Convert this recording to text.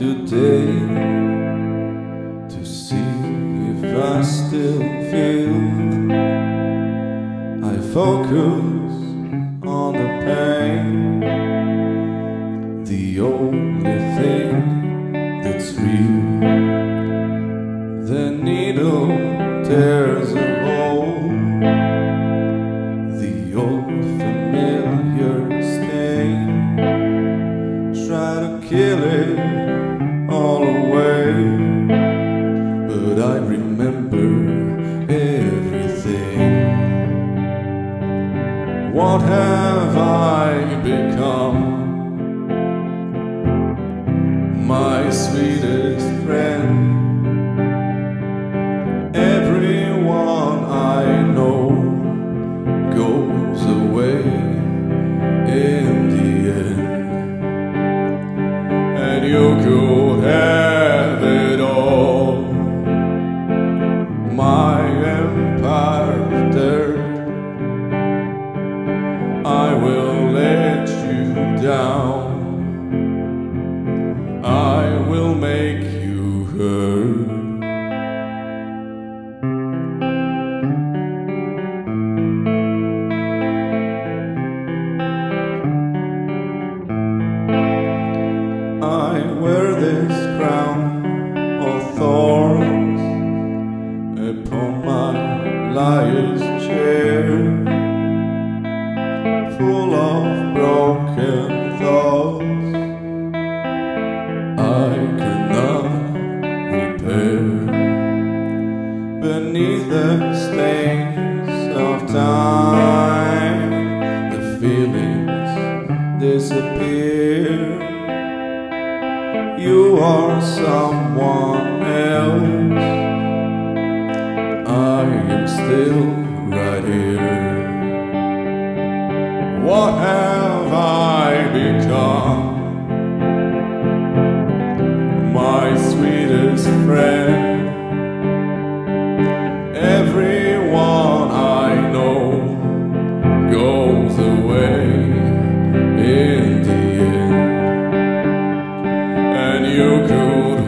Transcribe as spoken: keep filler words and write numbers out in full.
today to see if I still feel. I focus on the pain, the only thing that's real. The needle tears a hole, the old familiar stain. Try to kill it all away, but I remember everything. What have I become? My sweetest friend. Everyone I know goes away in the end, and you could have it all. My empire of dirt, I will let you down. I will make you hurt. I wear this crown of thorns upon my liar's chair, full of broken thoughts I cannot repair. Beneath the stains of time, the feelings disappear. You are someone else, I am still right here. What have I become? My sweetest friend. Everyone I know goes away in the end, and you could